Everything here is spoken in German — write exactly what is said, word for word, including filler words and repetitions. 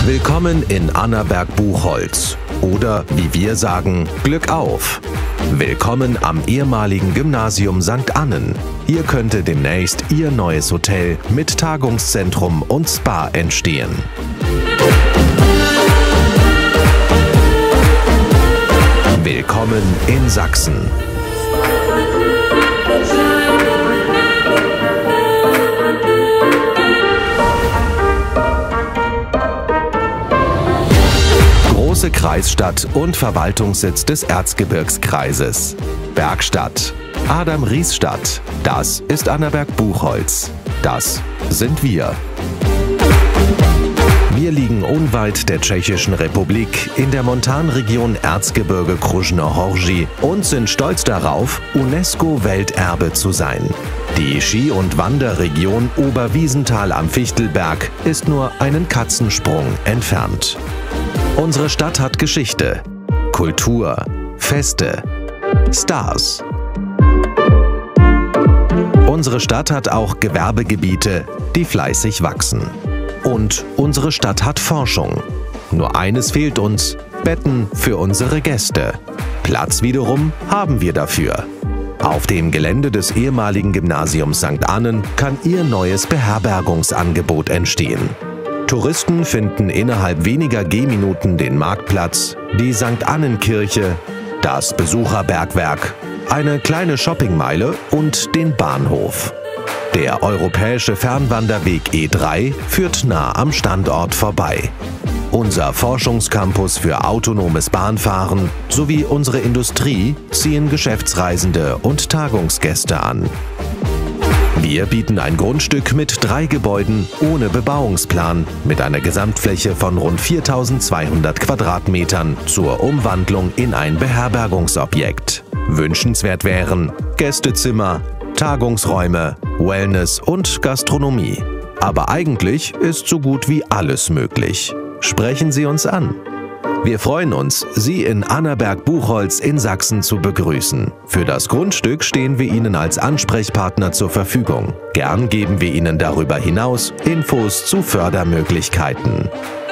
Willkommen in Annaberg-Buchholz oder, wie wir sagen, Glück auf! Willkommen am ehemaligen Gymnasium Sankt Annen. Hier könnte demnächst Ihr neues Hotel mit Tagungszentrum und Spa entstehen. Willkommen in Sachsen. Große Kreisstadt und Verwaltungssitz des Erzgebirgskreises. Bergstadt. Adam-Ries-Stadt. Das ist Annaberg-Buchholz. Das sind wir. Wir liegen unweit der Tschechischen Republik in der Montanregion Erzgebirge Krušnohoří und sind stolz darauf, UNESCO-Welterbe zu sein. Die Ski- und Wanderregion Oberwiesenthal am Fichtelberg ist nur einen Katzensprung entfernt. Unsere Stadt hat Geschichte, Kultur, Feste, Stars. Unsere Stadt hat auch Gewerbegebiete, die fleißig wachsen. Und unsere Stadt hat Forschung. Nur eines fehlt uns: Betten für unsere Gäste. Platz wiederum haben wir dafür. Auf dem Gelände des ehemaligen Gymnasiums Sankt Annen kann Ihr neues Beherbergungsangebot entstehen. Touristen finden innerhalb weniger Gehminuten den Marktplatz, die Sankt Annenkirche, das Besucherbergwerk, eine kleine Shoppingmeile und den Bahnhof. Der europäische Fernwanderweg E drei führt nah am Standort vorbei. Unser Forschungscampus für autonomes Bahnfahren sowie unsere Industrie ziehen Geschäftsreisende und Tagungsgäste an. Wir bieten ein Grundstück mit drei Gebäuden ohne Bebauungsplan mit einer Gesamtfläche von rund viertausendzweihundert Quadratmetern zur Umwandlung in ein Beherbergungsobjekt. Wünschenswert wären Gästezimmer, Tagungsräume, Wellness und Gastronomie. Aber eigentlich ist so gut wie alles möglich. Sprechen Sie uns an. Wir freuen uns, Sie in Annaberg-Buchholz in Sachsen zu begrüßen. Für das Grundstück stehen wir Ihnen als Ansprechpartner zur Verfügung. Gern geben wir Ihnen darüber hinaus Infos zu Fördermöglichkeiten.